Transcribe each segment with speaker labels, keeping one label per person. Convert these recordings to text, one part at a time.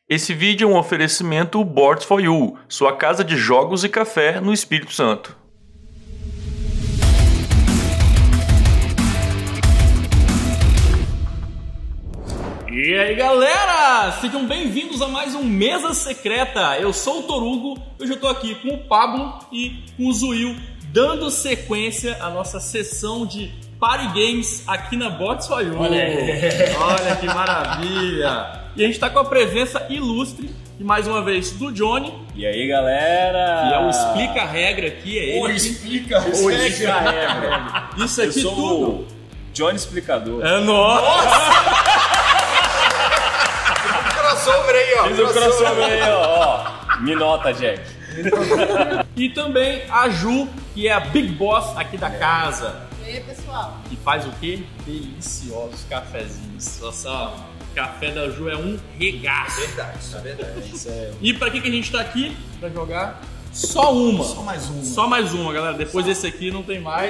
Speaker 1: Esse vídeo é um oferecimento Boards for You, sua casa de jogos e café no Espírito Santo.
Speaker 2: E aí galera, sejam bem-vindos a mais um Mesa Secreta. Eu sou o Torugo, hoje eu tô aqui com o Pablo e com o Zuil, dando sequência à nossa sessão de Party Games aqui na Boards for You. Olha que maravilha! E a gente tá com a presença ilustre, e mais uma vez, do Johnny.
Speaker 3: E aí galera?
Speaker 2: Que é o explica-regra aqui, é ele.
Speaker 3: Explica-regra.
Speaker 2: Isso aqui
Speaker 3: eu sou
Speaker 2: tudo.
Speaker 3: O Johnny Explicador.
Speaker 2: É nossa!
Speaker 4: Crossover aí, ó.
Speaker 3: Fiz o crossover aí, ó. Me nota, Jack.
Speaker 2: E também a Ju, que é a Big Boss aqui da casa.
Speaker 5: E aí, pessoal?
Speaker 2: E faz o quê? Deliciosos cafezinhos. Nossa, ó, o café da Ju é um regaço.
Speaker 4: Verdade, isso é verdade.
Speaker 3: Isso é...
Speaker 2: E pra que a gente tá aqui? Pra jogar só uma.
Speaker 4: Só mais uma.
Speaker 2: Só mais uma, galera. Depois desse aqui não tem mais.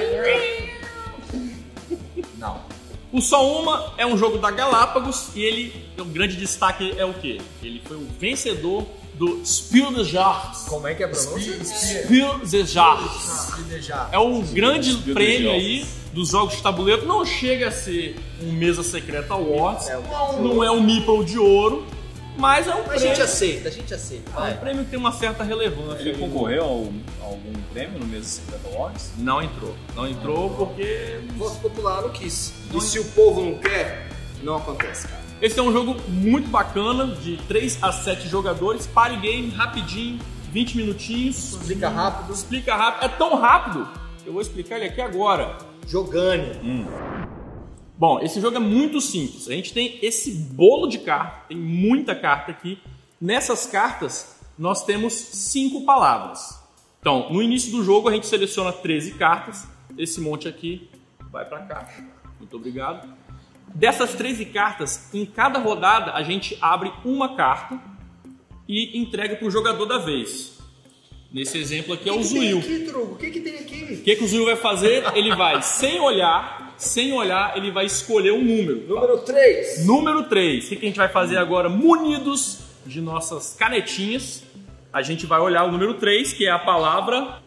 Speaker 4: Não.
Speaker 2: O Só Uma é um jogo da Galápagos e ele, o grande destaque é o quê? Ele foi o vencedor do Spiel des Jahres.
Speaker 4: Como é que é a pronúncia?
Speaker 2: Spiel des Jahres. É o grande prêmio aí dos jogos de tabuleiro. Não chega a ser um Mesa Secreta Awards, não é um Meeple de ouro, mas é um
Speaker 4: A
Speaker 2: prêmio.
Speaker 4: gente aceita,
Speaker 2: É um prêmio que tem uma certa relevância.
Speaker 3: Ele concorreu a algum prêmio no Mesa Secreta Awards?
Speaker 2: Não entrou. Não entrou porque...
Speaker 4: O voto popular não quis. E se o povo não quer, não acontece, cara.
Speaker 2: Esse é um jogo muito bacana, de 3 a 7 jogadores, party game, rapidinho, 20 minutinhos.
Speaker 4: Explica rápido.
Speaker 2: Explica rápido. É tão rápido que eu vou explicar ele aqui agora.
Speaker 4: Jogane.
Speaker 2: Bom, esse jogo é muito simples. A gente tem esse bolo de carta, tem muita carta aqui. Nessas cartas, nós temos 5 palavras. Então, no início do jogo, a gente seleciona 13 cartas. Esse monte aqui vai para a caixa. Muito obrigado. Dessas 13 cartas, em cada rodada, a gente abre uma carta e entrega para o jogador da vez. Nesse exemplo aqui é o Zuil.
Speaker 4: O que tem aqui, Trugo? O que tem aqui?
Speaker 2: O que o Zuil vai fazer? Ele vai, sem olhar, ele vai escolher um número.
Speaker 4: Número 3.
Speaker 2: Número 3. O que a gente vai fazer agora? Munidos de nossas canetinhas, a gente vai olhar o número 3, que é a palavra,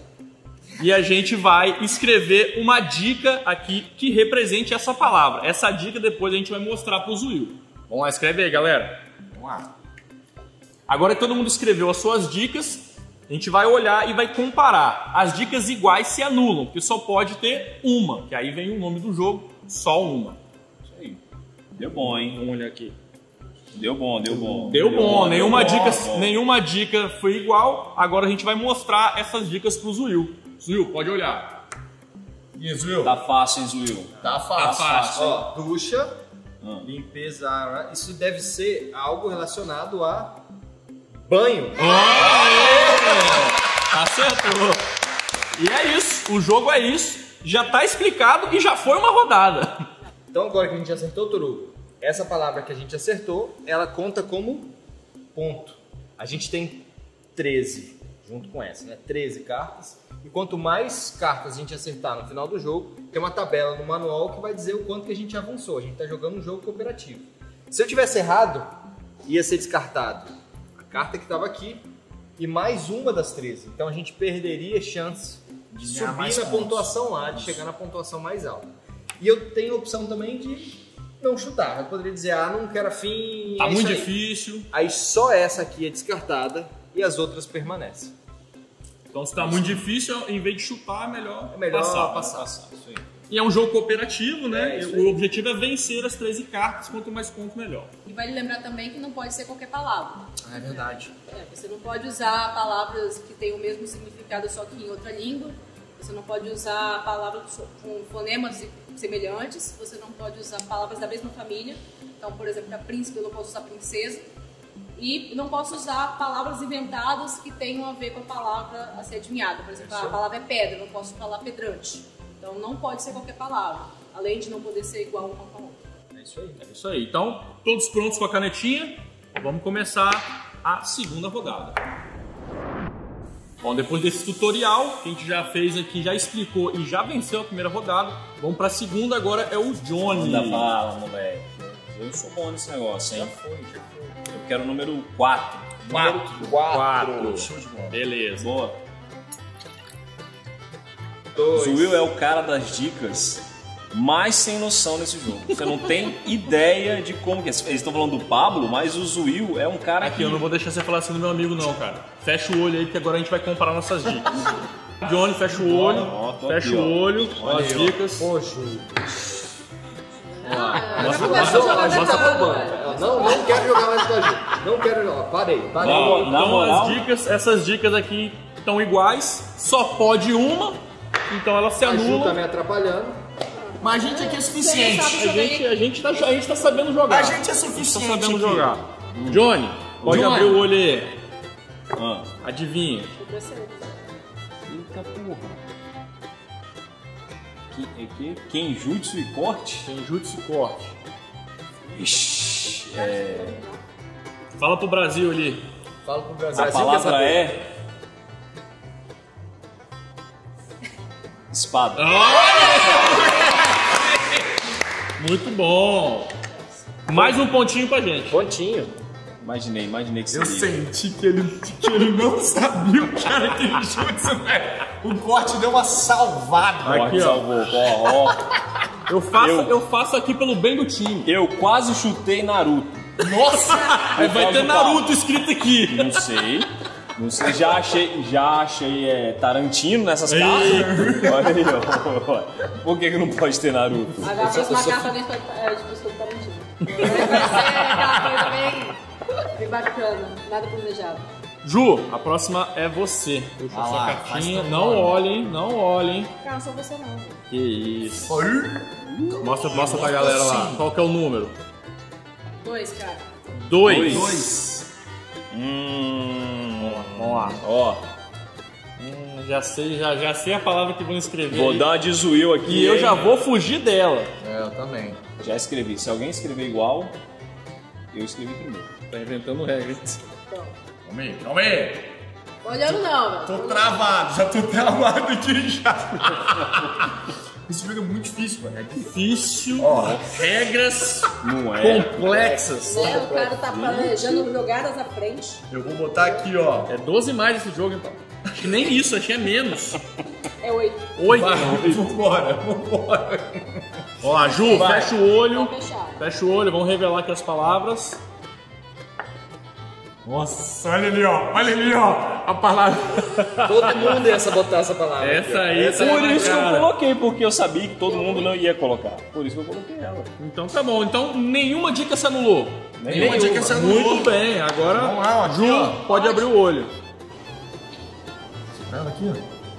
Speaker 2: e a gente vai escrever uma dica aqui que represente essa palavra. Essa dica depois a gente vai mostrar para o Zuil. Vamos lá, escreve aí, galera.
Speaker 4: Vamos lá.
Speaker 2: Agora que todo mundo escreveu as suas dicas, a gente vai olhar e vai comparar. As dicas iguais se anulam, porque só pode ter uma, que aí vem o nome do jogo, só uma.
Speaker 3: Isso aí. Deu bom, hein?
Speaker 2: Vamos olhar aqui.
Speaker 3: Deu bom.
Speaker 2: Nenhuma dica foi igual. Agora a gente vai mostrar essas dicas pro Zuil. Zuil, pode olhar.
Speaker 4: E Zuil?
Speaker 3: Tá fácil, hein, Zuil?
Speaker 4: Tá fácil.
Speaker 2: Tá fácil.
Speaker 4: Ó, ducha, limpeza, isso deve ser algo relacionado a banho.
Speaker 2: Acertou. E é isso, o jogo é isso. Já tá explicado e já foi uma rodada.
Speaker 4: Então agora que a gente acertou, Torugo, essa palavra que a gente acertou, ela conta como ponto. A gente tem 13, junto com essa, né? 13 cartas. E quanto mais cartas a gente acertar no final do jogo, tem uma tabela no manual que vai dizer o quanto que a gente avançou. A gente está jogando um jogo cooperativo. Se eu tivesse errado, ia ser descartado a carta que estava aqui e mais uma das 13. Então a gente perderia chance de subir na pontuação lá, de chegar na pontuação mais alta. E eu tenho a opção também de não chutar. Eu poderia dizer, não quero afim.
Speaker 2: Tá muito difícil.
Speaker 4: Aí só essa aqui é descartada e as outras permanecem.
Speaker 2: Então se tá muito difícil, em vez de chutar, é melhor passar.
Speaker 3: Isso aí.
Speaker 2: E é um jogo cooperativo, né?
Speaker 4: É,
Speaker 2: O objetivo é vencer as 13 cartas, quanto mais pontos, melhor.
Speaker 5: E vale lembrar também que não pode ser qualquer palavra.
Speaker 4: É verdade.
Speaker 5: Você não pode usar palavras que têm o mesmo significado só que em outra língua. Você não pode usar palavras com fonemas semelhantes. Você não pode usar palavras da mesma família. Então, por exemplo, para príncipe eu não posso usar princesa. E não posso usar palavras inventadas que tenham a ver com a palavra a ser adivinhada. Por exemplo, a palavra é pedra, eu não posso falar pedrante. Então não pode ser qualquer palavra, além de não poder ser igual uma com a outra.
Speaker 2: É isso aí. Então, todos prontos com a canetinha? Vamos começar a segunda rodada. Bom, depois desse tutorial que a gente já fez aqui, já explicou e já venceu a primeira rodada, vamos para a segunda. Agora é o Johnny.
Speaker 3: Manda bala, moleque. Eu sou bom nesse negócio, hein?
Speaker 4: Já foi.
Speaker 3: quero o número 4.
Speaker 2: 4.
Speaker 3: Show de bola.
Speaker 2: Beleza.
Speaker 3: Boa.
Speaker 4: 2.
Speaker 3: Zuil é o cara das dicas mais sem noção nesse jogo. Você não tem ideia de como que é. Eles estão falando do Pablo, mas o Zuil é um cara
Speaker 2: Aqui,
Speaker 3: que...
Speaker 2: eu não vou deixar você falar assim do meu amigo não, cara. Fecha o olho aí que agora a gente vai comparar nossas dicas. Johnny, fecha o olho.
Speaker 3: Ó, tô
Speaker 2: Fecha
Speaker 3: aqui,
Speaker 2: o
Speaker 3: ó.
Speaker 2: olho. Ó, as dicas.
Speaker 4: Poxa.
Speaker 5: Já começou jogando
Speaker 4: Tá
Speaker 5: errado,
Speaker 4: roubando.
Speaker 5: velho.
Speaker 4: Não quero jogar mais com a gente. Não quero jogar. Parei.
Speaker 3: Na
Speaker 2: Então
Speaker 3: moral,
Speaker 2: essas dicas aqui estão iguais, só pode uma, então elas se
Speaker 4: A Ju tá
Speaker 2: anulam.
Speaker 4: me atrapalhando.
Speaker 6: Mas a gente aqui é suficiente.
Speaker 2: A gente tá sabendo jogar.
Speaker 6: A gente é
Speaker 2: Tá
Speaker 6: suficiente.
Speaker 2: sabendo
Speaker 6: aqui.
Speaker 2: jogar. Johnny, pode
Speaker 6: Johnny.
Speaker 2: abrir o olho aí.
Speaker 3: Ah.
Speaker 2: Adivinha.
Speaker 3: Eita porra. Kenjutsu e corte?
Speaker 2: Tem jutsu e corte.
Speaker 3: Ixi,
Speaker 2: Fala pro Brasil ali.
Speaker 4: Fala pro Brasil.
Speaker 3: a palavra é... Espada.
Speaker 2: Muito bom. Mais um pontinho pra gente.
Speaker 4: Pontinho.
Speaker 3: Imaginei que
Speaker 6: Eu
Speaker 3: seria.
Speaker 6: senti que ele não sabia o cara que ele jutsu, velho. O corte deu uma salvada.
Speaker 2: Aqui,
Speaker 3: Corte
Speaker 2: ó.
Speaker 3: salvou. Ó.
Speaker 2: Eu faço aqui pelo bem do time.
Speaker 3: Eu quase chutei Naruto.
Speaker 2: Nossa! Aí vai
Speaker 3: causa
Speaker 2: ter
Speaker 3: do
Speaker 2: Naruto escrito aqui.
Speaker 3: Não sei. Já achei Tarantino nessas cartas. Olha aí, ó. Por que não pode ter Naruto?
Speaker 5: Agora a próxima carta nem foi de pessoa do Tarantino. Vai ser aquela coisa bem bacana, nada planejado.
Speaker 2: Ju, a próxima é você. Puxa
Speaker 6: Ah
Speaker 2: sua
Speaker 6: lá,
Speaker 2: cartinha.
Speaker 6: faz
Speaker 2: Não
Speaker 6: tão
Speaker 2: olhem, não olhem.
Speaker 5: Cara, não sou você não.
Speaker 2: Que isso.
Speaker 6: Oi?
Speaker 2: Mostra pra galera lá. Qual que é o número?
Speaker 5: 2, cara.
Speaker 2: 2.
Speaker 6: 2.
Speaker 2: Vamos lá.
Speaker 3: Ó,
Speaker 2: Já sei a palavra que vão escrever.
Speaker 3: vou
Speaker 2: aí.
Speaker 3: dar uma de Zuil aqui.
Speaker 2: E eu
Speaker 3: hein?
Speaker 2: já vou fugir dela.
Speaker 4: É, eu também.
Speaker 3: Já escrevi. Se alguém escrever igual, eu escrevi primeiro.
Speaker 2: Tá inventando regra.
Speaker 6: Calma aí.
Speaker 5: Olhando não, velho.
Speaker 6: Tô travado, já tô travado aqui já. Esse jogo é muito difícil, mano.
Speaker 2: Difícil.
Speaker 6: Ó.
Speaker 2: Regras
Speaker 3: Não é?
Speaker 2: complexas.
Speaker 5: Né? O cara tá planejando jogadas à frente.
Speaker 6: Eu vou botar aqui, ó.
Speaker 2: É 12 mais esse jogo, então. Acho que nem isso, acho que é menos.
Speaker 5: É 8.
Speaker 2: 8.
Speaker 6: Vambora.
Speaker 2: Ó, Ju, fecha o olho.
Speaker 5: Tá fechado.
Speaker 2: Fecha o olho, vamos revelar aqui as palavras.
Speaker 6: Nossa, olha ali, ó. A palavra.
Speaker 4: Todo mundo ia botar essa palavra.
Speaker 2: Essa aí, tá
Speaker 3: Por
Speaker 2: na
Speaker 3: isso que eu
Speaker 2: cara.
Speaker 3: coloquei, porque eu sabia que todo mundo não ia colocar. Por isso que eu coloquei ela.
Speaker 2: Então tá bom. Então nenhuma dica se anulou.
Speaker 6: Nenhuma dica se anulou.
Speaker 2: Muito bem, agora
Speaker 6: Vamos lá, ó, aqui,
Speaker 2: Ju,
Speaker 6: ó.
Speaker 2: pode abrir o olho.
Speaker 6: Ela aqui, ó.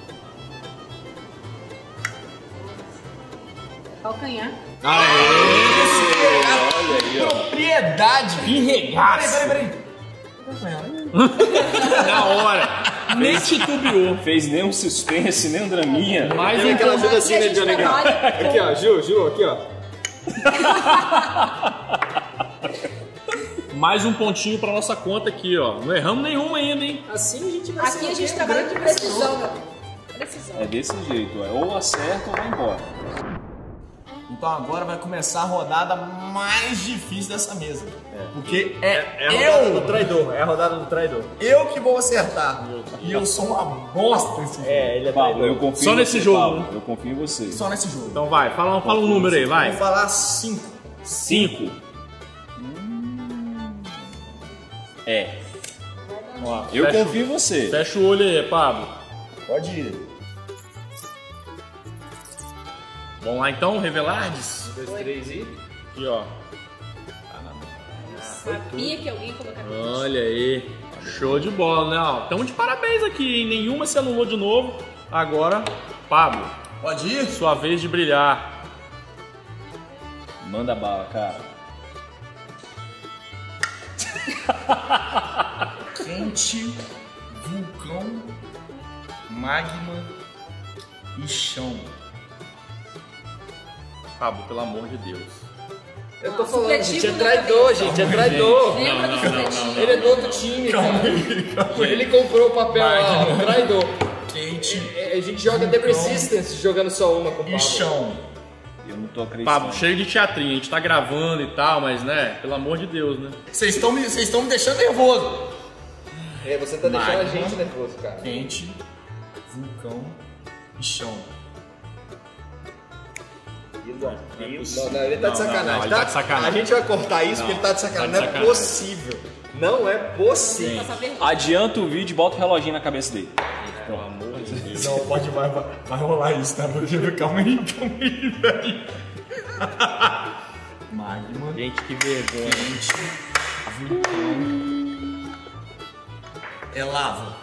Speaker 5: Calcanhar.
Speaker 3: Olha aí, ó.
Speaker 6: Propriedade.
Speaker 2: Enregaço.
Speaker 6: Peraí.
Speaker 2: Na hora. Nem titubeou.
Speaker 3: Fez nem um suspense, nem um draminha.
Speaker 2: Mais
Speaker 4: Tem
Speaker 2: um
Speaker 4: aquela
Speaker 2: ponto.
Speaker 4: ajuda assim,
Speaker 5: Aqui a
Speaker 4: né,
Speaker 5: gente
Speaker 4: Johnny?
Speaker 5: trabalha
Speaker 4: Aqui, ó, Ju, aqui, ó.
Speaker 2: Mais um pontinho pra nossa conta aqui, ó. Não erramos nenhuma ainda, hein?
Speaker 4: Assim a gente vai
Speaker 5: Aqui a gente trabalha de precisão, meu. Precisão.
Speaker 3: É desse jeito, é ou acerta ou vai embora.
Speaker 6: Então agora vai começar a rodada mais difícil dessa mesa. Porque
Speaker 4: É a rodada do traidor. É a rodada do traidor.
Speaker 6: eu que vou acertar. E eu sou uma bosta nesse jogo.
Speaker 4: É, ele é
Speaker 3: Pablo,
Speaker 4: traidor.
Speaker 3: eu confio
Speaker 2: Só
Speaker 3: em
Speaker 2: nesse
Speaker 3: você,
Speaker 2: jogo,
Speaker 3: Pablo.
Speaker 2: né?
Speaker 3: Eu confio em você.
Speaker 6: Só nesse jogo.
Speaker 2: Então vai, fala um número aí, vai.
Speaker 6: Vou falar 5.
Speaker 2: 5.
Speaker 3: É.
Speaker 2: Ó,
Speaker 3: Eu
Speaker 2: fecha,
Speaker 3: confio em você.
Speaker 2: fecha o olho aí, Pablo.
Speaker 6: Pode ir.
Speaker 2: Vamos lá então, revelardes?
Speaker 4: 1, 2, 3 e...
Speaker 2: Aqui, ó.
Speaker 5: Sabia que alguém ia colocar aqui.
Speaker 2: Olha aí. Show de bola, né? Ó, tamo de parabéns aqui, hein? Nenhuma se anulou de novo. Agora, Pablo,
Speaker 6: Pode ir?
Speaker 2: sua vez de brilhar.
Speaker 3: Manda bala, cara.
Speaker 6: Quente, vulcão, magma e chão.
Speaker 2: Pablo, pelo amor de Deus.
Speaker 4: Eu tô
Speaker 5: Ah,
Speaker 4: falando,
Speaker 5: supletivo
Speaker 4: gente, é
Speaker 5: não
Speaker 4: traidor,
Speaker 5: também.
Speaker 4: gente, é traidor.
Speaker 5: Lembra do supletivo?
Speaker 4: Ele é do outro time, cara. Ele comprou o papel lá, ó, traidor.
Speaker 6: Quente
Speaker 4: A gente joga The Resistance jogando só uma com o
Speaker 6: e
Speaker 4: Pablo.
Speaker 6: chão.
Speaker 3: Eu não tô acreditando.
Speaker 2: Pablo, cheio de teatrinho, a gente tá gravando e tal, mas né, pelo amor de Deus, né?
Speaker 6: Vocês estão me deixando nervoso.
Speaker 4: Você tá deixando a
Speaker 6: Magma.
Speaker 4: gente nervoso, cara.
Speaker 6: Quente, vulcão e chão.
Speaker 4: Não, ele tá de sacanagem,
Speaker 2: não, ele
Speaker 4: tá?
Speaker 2: tá de sacanagem.
Speaker 4: A gente vai cortar isso porque ele tá de sacanagem.
Speaker 2: tá de
Speaker 4: Não é
Speaker 2: sacanagem.
Speaker 4: possível. Não é possível.
Speaker 5: Passar vergonha.
Speaker 3: Adianta o vídeo e bota o reloginho na cabeça dele.
Speaker 2: Pelo amor de Deus.
Speaker 6: Não, vai rolar isso, tá? Porque calma aí, velho. Magma,
Speaker 2: Gente, que vergonha.
Speaker 6: quente, vulcão. É lava.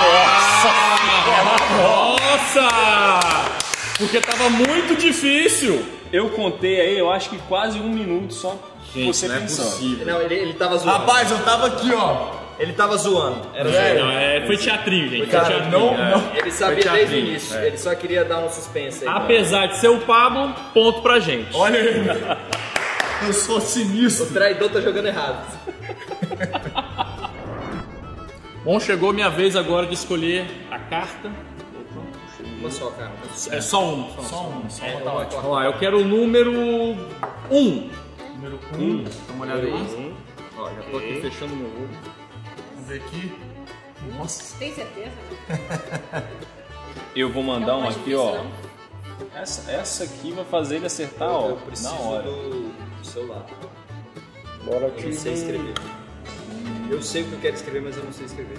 Speaker 2: Nossa! Porque tava muito difícil.
Speaker 3: Eu contei aí, eu acho que quase 1 minuto só você
Speaker 2: não é
Speaker 3: pensando.
Speaker 2: possível.
Speaker 4: Não, ele tava zoando.
Speaker 6: Rapaz, eu tava aqui, ó.
Speaker 4: Ele tava zoando. Era
Speaker 6: Velho.
Speaker 4: zoando.
Speaker 2: Foi teatrinho, gente.
Speaker 6: Cara,
Speaker 2: foi teatrinho,
Speaker 6: não.
Speaker 4: Ele sabia
Speaker 2: Foi
Speaker 4: desde o
Speaker 2: teatrinho,
Speaker 4: início. Ele só queria dar um suspense aí.
Speaker 2: Apesar de ser o Pablo, ponto pra gente.
Speaker 6: Olha aí. Eu sou sinistro.
Speaker 4: O traidor tá jogando errado.
Speaker 2: Bom, chegou minha vez agora de escolher a carta.
Speaker 4: Uma só, cara.
Speaker 2: É só uma.
Speaker 6: Só um, tá
Speaker 4: Uma
Speaker 6: ótimo.
Speaker 2: Vamos lá, eu quero o número 1.
Speaker 6: Número 1. Dá uma olhada aí.
Speaker 2: Ó, já tô aqui fechando meu olho.
Speaker 6: Vamos ver aqui. Nossa.
Speaker 5: Tem certeza?
Speaker 3: Eu vou mandar
Speaker 5: Não,
Speaker 3: uma
Speaker 5: mais
Speaker 3: aqui,
Speaker 5: difícil,
Speaker 3: ó.
Speaker 5: não?
Speaker 3: Essa aqui vai fazer ele acertar, ó,
Speaker 4: Eu preciso
Speaker 3: na hora.
Speaker 4: do celular.
Speaker 3: Bora
Speaker 4: Eu não sei escrever. Eu sei o que eu quero escrever, mas eu não sei escrever.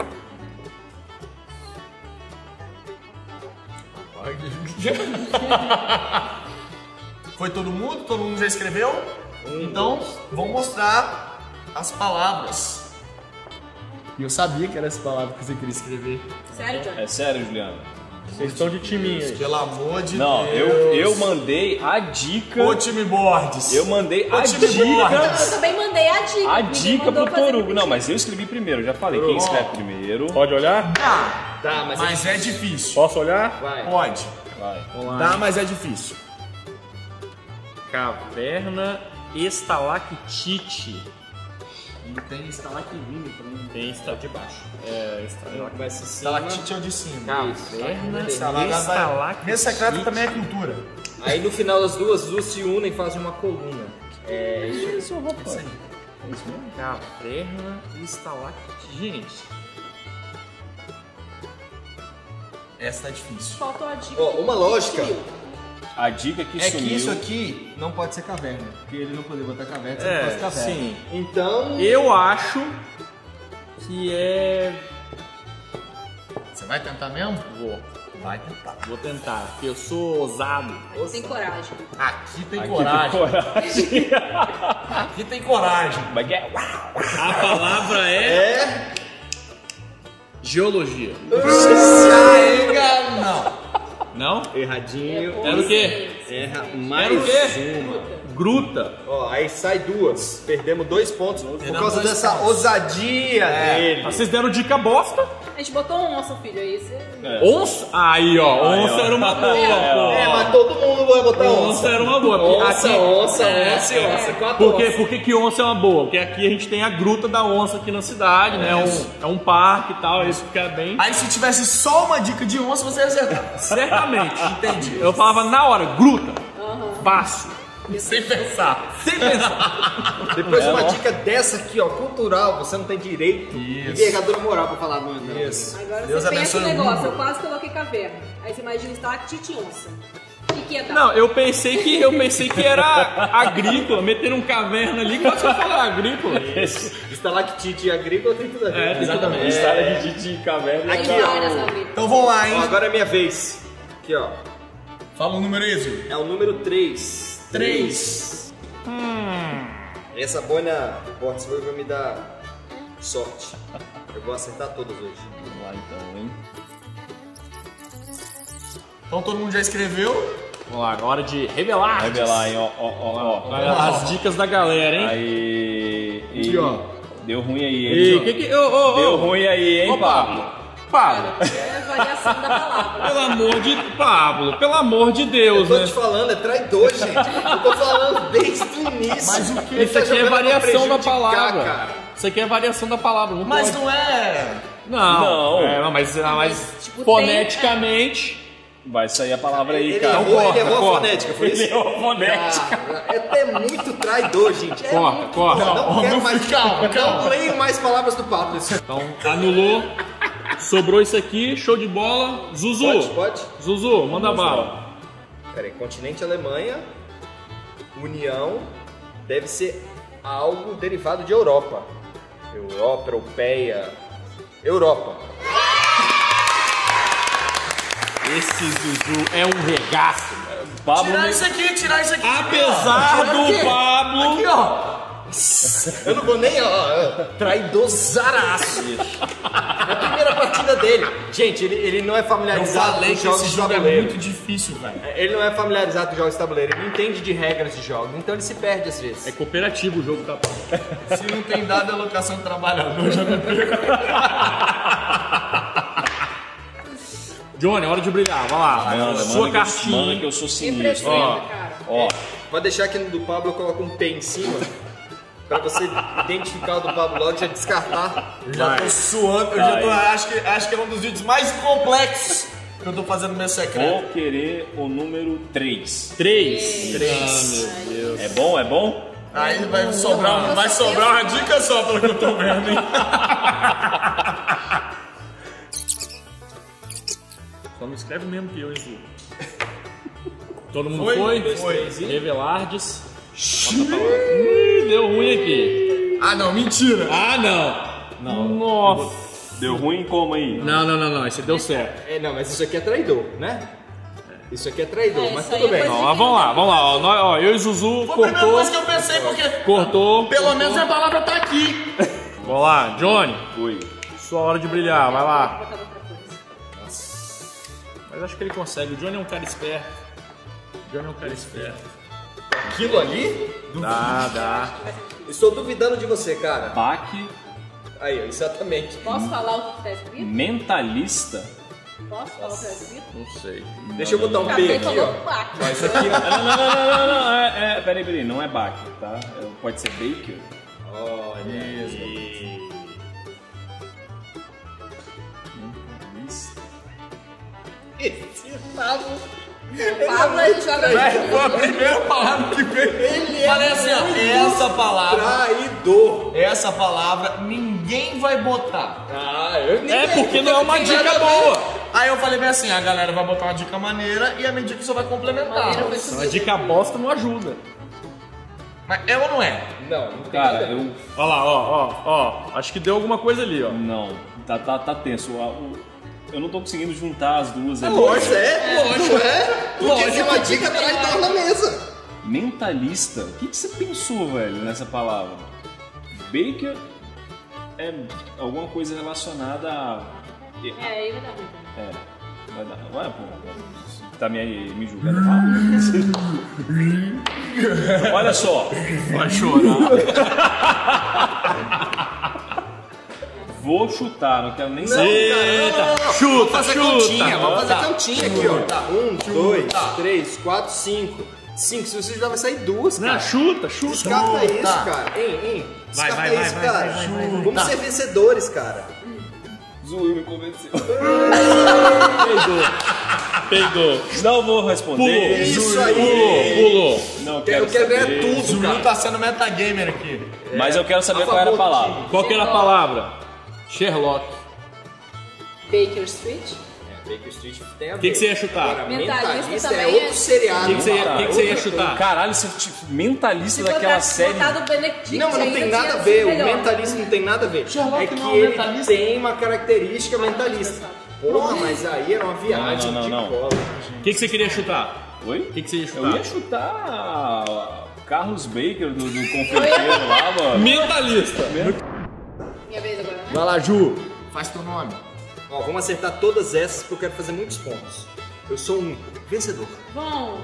Speaker 6: Foi todo mundo? Todo mundo já escreveu? Então, vou mostrar as palavras. E eu sabia que era essa palavra que você queria escrever.
Speaker 5: Sério, John?
Speaker 3: É sério, Juliana?
Speaker 2: Vocês estão de timinho aí.
Speaker 6: Pelo amor de
Speaker 3: Não,
Speaker 6: Deus.
Speaker 3: eu mandei a dica.
Speaker 6: Ô, time Bordes.
Speaker 3: Eu mandei a
Speaker 6: Ô, time
Speaker 3: dica.
Speaker 6: Bordes.
Speaker 5: Eu também mandei a dica.
Speaker 3: A
Speaker 5: Ninguém
Speaker 3: dica
Speaker 5: mandou
Speaker 3: pro
Speaker 5: fazer
Speaker 3: Torugo. Não,
Speaker 5: contigo.
Speaker 3: mas eu escrevi primeiro, eu já falei. Quem escreve primeiro?
Speaker 2: Pode olhar?
Speaker 4: Tá,
Speaker 6: Mas é difícil.
Speaker 2: Posso olhar?
Speaker 4: Vai.
Speaker 6: Pode.
Speaker 3: Vai.
Speaker 2: Vamos lá.
Speaker 6: Dá, mas é difícil.
Speaker 2: Caverna estalactite.
Speaker 6: E tem estalactite também.
Speaker 2: Tem está de baixo. É, estalactite.
Speaker 4: Começa assim.
Speaker 6: Estalactite é o de cima.
Speaker 2: Caverna
Speaker 6: Estalactite. Nesse secreto também é cultura.
Speaker 4: Aí no final as duas se unem e fazem uma coluna. É isso.
Speaker 6: Isso aí.
Speaker 2: Caverna estalactite. Gente,
Speaker 6: Essa tá difícil.
Speaker 5: Faltou a dica.
Speaker 4: Ó, uma lógica.
Speaker 3: A dica que
Speaker 6: É
Speaker 3: sumiu.
Speaker 6: que isso aqui não pode ser caverna. Porque ele não poderia botar caverna, você não
Speaker 2: é,
Speaker 6: faz caverna.
Speaker 2: sim.
Speaker 4: Então.
Speaker 2: Eu acho que é...
Speaker 6: Você vai tentar mesmo?
Speaker 2: Vou.
Speaker 6: Vai tentar.
Speaker 2: Vou tentar, porque eu sou ousado.
Speaker 5: Tem coragem.
Speaker 6: Aqui tem
Speaker 3: Aqui
Speaker 6: coragem.
Speaker 3: tem coragem.
Speaker 6: Aqui tem coragem.
Speaker 3: Mas é-
Speaker 2: A palavra é... Geologia.
Speaker 6: Não.
Speaker 2: Não?
Speaker 4: Erradinho.
Speaker 2: Era o quê?
Speaker 4: Erra
Speaker 2: Era
Speaker 4: mais
Speaker 2: o quê? Gruta.
Speaker 4: Ó, aí sai duas. Perdemos 2 pontos por
Speaker 6: Perdemos
Speaker 4: causa
Speaker 6: 2
Speaker 4: dessa
Speaker 6: pontos.
Speaker 4: ousadia dele.
Speaker 2: Vocês deram dica bosta?
Speaker 5: A gente botou onça, filho. Aí você...
Speaker 2: Onça? Aí, ó.
Speaker 3: Aí,
Speaker 2: Onça
Speaker 3: ó.
Speaker 2: era uma boa, pô.
Speaker 4: É, mas todo mundo vai botar
Speaker 2: Onça
Speaker 4: onça.
Speaker 2: era uma boa. porque
Speaker 4: Onça,
Speaker 2: aqui-
Speaker 4: onça,
Speaker 2: É,
Speaker 4: onça e onça. 4
Speaker 2: Por quê?
Speaker 4: onças.
Speaker 2: Por que onça é uma boa? Porque aqui a gente tem a gruta da onça aqui na cidade, né? É um parque e tal, isso fica bem...
Speaker 6: Aí se tivesse só uma dica de onça, você ia acertar.
Speaker 2: Certamente. Entendi. Eu falava na hora, gruta. Fácil.
Speaker 6: Sem pensar.
Speaker 2: Sem pensar.
Speaker 4: Depois uma dica dessa aqui, ó, cultural, você não tem direito
Speaker 6: Isso.
Speaker 4: envergadura moral pra falar do não.
Speaker 6: Isso.
Speaker 5: Agora
Speaker 6: Deus
Speaker 5: você pensa
Speaker 6: abençoe
Speaker 5: o
Speaker 6: o
Speaker 5: negócio.
Speaker 6: mundo.
Speaker 5: Eu quase coloquei caverna. Aí você imagina estalactite e onça. O que ia dar?
Speaker 2: Não, eu pensei que era agrícola, meteram um caverna ali, quando você falou agrícola.
Speaker 4: Estalactite e agrícola tem tudo a ver.
Speaker 2: É, tem tudo a ver.
Speaker 3: História de Didi e caverna.
Speaker 4: Aqui,
Speaker 5: Tem
Speaker 4: ó.
Speaker 5: várias na vida.
Speaker 6: Então vamos lá,
Speaker 4: Ó,
Speaker 6: hein?
Speaker 4: agora é minha vez. Aqui, ó.
Speaker 6: Fala o número aí, Zil.
Speaker 4: É o número 3.
Speaker 6: 3.
Speaker 4: Essa boina Borges vai me dar sorte. Eu vou acertar todas hoje.
Speaker 3: Vamos lá então, hein?
Speaker 6: Então todo mundo já escreveu.
Speaker 2: Vamos lá, hora de revelar.
Speaker 3: Revelar, hein? Ó.
Speaker 2: As dicas da galera, hein?
Speaker 3: Aí.
Speaker 6: Aqui, ó.
Speaker 3: Deu ruim aí,
Speaker 2: E
Speaker 3: hein?
Speaker 2: Deu
Speaker 3: Deu ruim aí, hein, Pablo?
Speaker 2: Pablo,
Speaker 5: É a variação da palavra.
Speaker 2: pelo amor de Deus,
Speaker 4: Eu tô
Speaker 2: né?
Speaker 4: te falando, é traidor, gente. Eu tô falando desde o início.
Speaker 6: Mas o quê?
Speaker 4: Ele
Speaker 2: Isso
Speaker 4: tá
Speaker 2: aqui é
Speaker 4: jogando pra
Speaker 2: variação da
Speaker 4: prejudicar,
Speaker 2: palavra.
Speaker 4: cara.
Speaker 2: Isso aqui é variação da palavra. Não
Speaker 6: Mas
Speaker 2: pode.
Speaker 6: não é.
Speaker 2: Não.
Speaker 3: Não.
Speaker 2: Mas
Speaker 5: tipo,
Speaker 2: foneticamente.
Speaker 3: Vai sair a palavra aí,
Speaker 4: Ele
Speaker 3: cara.
Speaker 4: errou a fonética, foi isso?
Speaker 3: Ele errou a fonética.
Speaker 4: É até muito traidor, gente.
Speaker 2: Corta.
Speaker 4: Não quero mais. Não leio mais palavras do Pablo.
Speaker 2: Então, anulou. Sobrou isso aqui, show de bola. Zuzu.
Speaker 4: Pode?
Speaker 2: Zuzu, manda bala.
Speaker 4: Peraí, continente Alemanha, União, deve ser algo derivado de Europa. Europeia. Europa.
Speaker 2: Esse Zuzu é um regaço.
Speaker 3: Pablo
Speaker 6: Tirar isso aqui.
Speaker 2: Apesar do Pablo...
Speaker 4: Aqui, ó. Eu não vou nem, ó. Traidorzaço. É a primeira partida dele. Gente, ele não é
Speaker 6: Eu
Speaker 4: familiarizado
Speaker 6: falei
Speaker 4: com
Speaker 6: que
Speaker 4: jogos
Speaker 6: esse
Speaker 4: de
Speaker 6: jogo é
Speaker 4: tabuleiro.
Speaker 6: muito difícil, velho.
Speaker 4: Ele não é familiarizado com jogos de tabuleiro. Ele não entende de regras de jogos. Então ele se perde às vezes.
Speaker 2: É cooperativo o jogo, tá?
Speaker 6: Se não tem dado a alocação de trabalhador, já não perco.
Speaker 2: Johnny, hora de brilhar, vai lá. Sua cartinha.
Speaker 3: Manda que eu sou sinistro,
Speaker 5: Representa,
Speaker 3: hein?
Speaker 5: cara.
Speaker 3: Ó,
Speaker 4: Pode deixar que no do Pablo eu coloco um P em cima. Pra você identificar o do Pablo logo e já descartar.
Speaker 6: Eu já tô suando, eu já tô. Acho que é um dos vídeos mais complexos que eu tô fazendo no meu secreto.
Speaker 3: vou querer o número 3.
Speaker 2: 3. Ah, meu Deus.
Speaker 3: É bom? É bom?
Speaker 6: Aí vai sobrar uma dica só, pelo que eu tô vendo, hein?
Speaker 2: Só não escreve mesmo que eu, hein, Zu? Todo mundo foi?
Speaker 6: Foi.
Speaker 2: Revelardes. Bota pra lá. Deu ruim aqui.
Speaker 6: Ah, não, mentira.
Speaker 2: Ah, não. Nossa.
Speaker 3: Deu ruim como aí?
Speaker 2: Não. Esse deu certo.
Speaker 4: Não, mas isso aqui é traidor, né? Isso aqui é traidor, mas
Speaker 5: isso aí
Speaker 4: tudo
Speaker 5: é
Speaker 4: bem.
Speaker 5: coisa-
Speaker 2: Ó, vamos lá. Ó, eu e Zuzu
Speaker 6: Foi a primeira
Speaker 2: cortou.
Speaker 6: coisa que eu pensei, porque
Speaker 2: Cortou.
Speaker 6: pelo menos a palavra tá aqui.
Speaker 2: Vamos lá, Johnny.
Speaker 3: Fui.
Speaker 2: Sua hora de brilhar, vai lá.
Speaker 5: Botar outra coisa.
Speaker 2: Mas acho que ele consegue. O Johnny é um cara esperto.
Speaker 4: Aquilo ali?
Speaker 2: Dá.
Speaker 4: Estou duvidando de você, cara.
Speaker 3: Baque
Speaker 4: Aí, ó, exatamente.
Speaker 5: Posso falar o que está escrito?
Speaker 3: mentalista.
Speaker 5: Posso falar o que está escrito?
Speaker 2: Não sei.
Speaker 4: Deixa eu botar um P
Speaker 5: Acabei
Speaker 4: aqui,
Speaker 5: falando
Speaker 4: ó.
Speaker 5: placa.
Speaker 4: Ó, isso aqui, ó.
Speaker 3: Não. Peraí, não é Baque, tá? Pode ser Baker.
Speaker 4: Olha isso.
Speaker 3: Mentalista.
Speaker 4: Esse Pablo.
Speaker 5: O Pablo ele joga
Speaker 6: Foi a primeira palavra que veio. Falei assim, ó, essa palavra,
Speaker 4: Traidor.
Speaker 6: essa palavra ninguém vai botar.
Speaker 2: É porque não é uma dica boa.
Speaker 6: Aí eu falei bem assim, a galera vai botar uma dica maneira e a minha dica só vai complementar.
Speaker 5: Maneira foi
Speaker 2: Uma dica bosta não ajuda.
Speaker 6: Mas é ou não é?
Speaker 4: Não tem nada a
Speaker 3: Cara,
Speaker 4: ver.
Speaker 3: eu.
Speaker 2: Olha lá, ó. Acho que deu alguma coisa ali, ó.
Speaker 3: Não. Tá tenso. Eu não tô conseguindo juntar as duas ali.
Speaker 4: Lógico, Porque tem uma dica traidor na mesa.
Speaker 3: Mentalista? O que você pensou, velho, nessa palavra? Baker é alguma coisa relacionada a.
Speaker 5: É, aí vai dar ruim.
Speaker 3: Vai dar. Vai, pô. Tá me julgando? Olha só.
Speaker 2: Vai chorar.
Speaker 3: Vou chutar, não quero nem
Speaker 4: Não,
Speaker 3: saber.
Speaker 4: cara, não.
Speaker 2: Chuta,
Speaker 4: Vamos fazer
Speaker 2: chuta.
Speaker 4: continha, vamos fazer
Speaker 6: Tá.
Speaker 4: continha aqui, ó. Tá, 1, 2, 3, 4, 5. 5, se você ajudar vai sair 2,
Speaker 2: Não,
Speaker 4: cara.
Speaker 2: chuta.
Speaker 4: Descarta isso, cara. Hein. Descarta
Speaker 2: vai,
Speaker 4: isso,
Speaker 2: vai,
Speaker 4: cara.
Speaker 2: vai.
Speaker 4: Vamos ser vencedores, cara.
Speaker 3: Zuil me convenceu.
Speaker 2: Peidou.
Speaker 3: Não vou responder.
Speaker 4: Isso aí.
Speaker 2: Pulou.
Speaker 3: Não
Speaker 4: Eu
Speaker 3: quero
Speaker 4: quero ganhar
Speaker 3: saber.
Speaker 4: tudo,
Speaker 6: Zuyu
Speaker 4: cara.
Speaker 6: tá sendo metagamer aqui.
Speaker 3: Mas eu quero saber
Speaker 4: A
Speaker 3: qual era a
Speaker 4: favor do
Speaker 3: palavra.
Speaker 4: time.
Speaker 2: Qual que era a palavra? Sherlock.
Speaker 5: Baker Street.
Speaker 4: Baker Street tem a
Speaker 2: O
Speaker 4: ver.
Speaker 2: que você ia chutar?
Speaker 4: Agora,
Speaker 5: Mentalista
Speaker 4: Mentalista
Speaker 5: também
Speaker 4: é outro
Speaker 5: é-
Speaker 4: seriado.
Speaker 2: O que você ia chutar?
Speaker 3: Caralho, você tipo, mentalista
Speaker 5: Se
Speaker 3: daquela
Speaker 5: botasse
Speaker 3: série.
Speaker 5: botado o Benedict
Speaker 4: Não, mas não
Speaker 5: ainda
Speaker 4: tem nada a
Speaker 5: tinha
Speaker 4: ver.
Speaker 5: sido
Speaker 4: O
Speaker 5: melhor.
Speaker 4: mentalista não tem nada a ver.
Speaker 6: Sherlock
Speaker 4: É que
Speaker 6: não é
Speaker 4: ele
Speaker 6: mentalista?
Speaker 4: tem uma característica mentalista. Porra, mas aí era uma viagem
Speaker 3: Não.
Speaker 4: de cola.
Speaker 2: O que você queria chutar?
Speaker 3: Oi?
Speaker 2: O que você ia
Speaker 3: Eu
Speaker 2: chutar?
Speaker 3: ia chutar Carlos Baker do confeiteiro lá, mano.
Speaker 2: Mentalista.
Speaker 5: Minha vez agora, né?
Speaker 6: Vai lá, Ju. Faz teu nome.
Speaker 4: Ó, vamos acertar todas essas porque eu quero fazer muitos pontos. Eu sou um vencedor.
Speaker 5: Bom,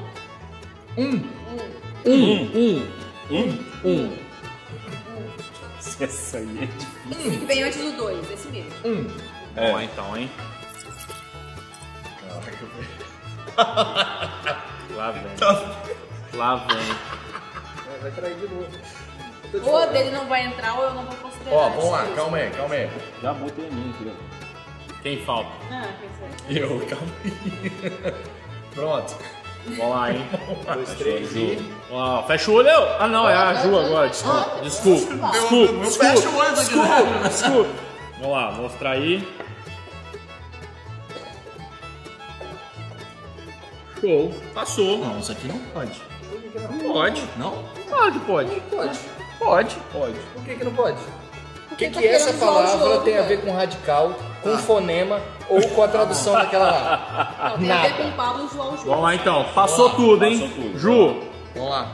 Speaker 3: Essa aí é difícil.
Speaker 5: esse que vem antes do 2, esse mesmo.
Speaker 2: Ó, então, hein? Lá vem. Lá vem.
Speaker 4: Vai trair de novo.
Speaker 5: Ou a dele não vai entrar ou eu não vou considerar.
Speaker 6: Ó, vamos lá,
Speaker 5: isso.
Speaker 6: calma aí.
Speaker 3: Já botei a minha aqui, ó.
Speaker 2: Quem falta?
Speaker 5: Ah, pensei.
Speaker 6: Eu, calma aí. Pronto.
Speaker 2: Vamos lá, hein?
Speaker 4: 2, 3 e...
Speaker 2: Vamos lá, fecha o olho. Ah, não, é a Ju agora. Desculpa.
Speaker 6: Eu fecho o olho daqui, né?
Speaker 2: Desculpa. Vamos lá, mostrar aí. Show. Passou.
Speaker 6: Não, isso aqui não pode.
Speaker 2: Pode.
Speaker 6: Não?
Speaker 2: Claro que pode.
Speaker 4: Pode.
Speaker 2: Pode.
Speaker 4: Por que não pode? O que,
Speaker 5: tá
Speaker 4: que essa
Speaker 5: querendo zoar o
Speaker 4: palavra
Speaker 5: jogo,
Speaker 4: tem a ver
Speaker 5: velho.
Speaker 4: com radical, com fonema ou com a tradução daquela lá?
Speaker 5: Não, tem a ver com o Pablo e João
Speaker 2: Vamos
Speaker 5: João.
Speaker 2: lá então. Passou tudo, hein?
Speaker 3: Passou tudo.
Speaker 2: Ju.
Speaker 6: Vamos lá.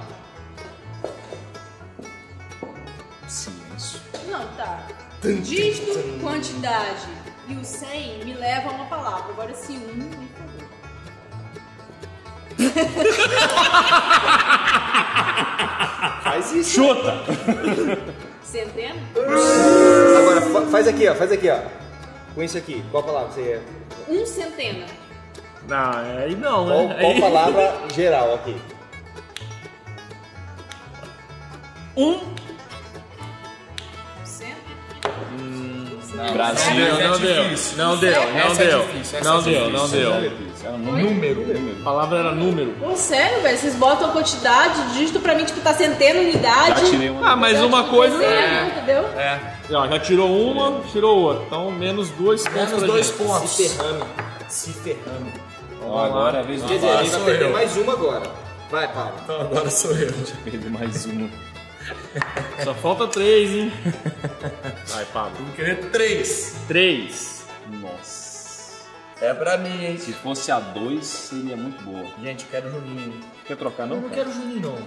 Speaker 3: Silêncio.
Speaker 5: Não, tá. Dígito, quantidade e o 100 me levam a uma palavra. Agora esse 1 me falou.
Speaker 4: Faz isso.
Speaker 2: Chuta.
Speaker 5: Centena?
Speaker 4: Agora, faz aqui, ó. Com isso aqui, qual palavra você é?
Speaker 5: Centena.
Speaker 2: Não, aí não,
Speaker 4: Qual,
Speaker 2: né?
Speaker 4: qual
Speaker 2: Aí...
Speaker 4: palavra geral aqui?
Speaker 5: Cento?
Speaker 3: Brasil.
Speaker 2: Não deu. Não deu.
Speaker 6: Essa é difícil, essa
Speaker 2: Não
Speaker 6: é
Speaker 2: deu.
Speaker 3: Era um
Speaker 6: Número.
Speaker 2: A palavra era número.
Speaker 5: Pô, sério, velho? Vocês botam quantidade, dígito pra mim, tipo, tá centena, unidade.
Speaker 3: Já tirei uma.
Speaker 2: Ah, mas
Speaker 5: Então,
Speaker 2: uma
Speaker 5: tipo,
Speaker 2: coisa...
Speaker 5: dezena, entendeu?
Speaker 2: Ó, já tirou uma, tirou outra. Então, menos 2 pontos.
Speaker 6: Menos
Speaker 2: pra
Speaker 6: 2
Speaker 2: gente.
Speaker 6: pontos.
Speaker 4: Se ferrame.
Speaker 3: Ó, agora é a vez do
Speaker 4: Quer dizer, a gente
Speaker 6: sou
Speaker 4: vai perder
Speaker 6: eu.
Speaker 4: mais uma agora. Vai, Paulo.
Speaker 6: Então agora sou eu.
Speaker 3: Perder mais uma.
Speaker 2: Só falta 3, hein? Vai, Pablo.
Speaker 6: Vou querer 3.
Speaker 2: 3.
Speaker 3: Nossa.
Speaker 6: É pra mim, hein?
Speaker 3: Se fosse a 2, seria muito boa.
Speaker 6: Gente, eu quero Juninho.
Speaker 3: Quer trocar não?
Speaker 6: Eu não quero Juninho, não.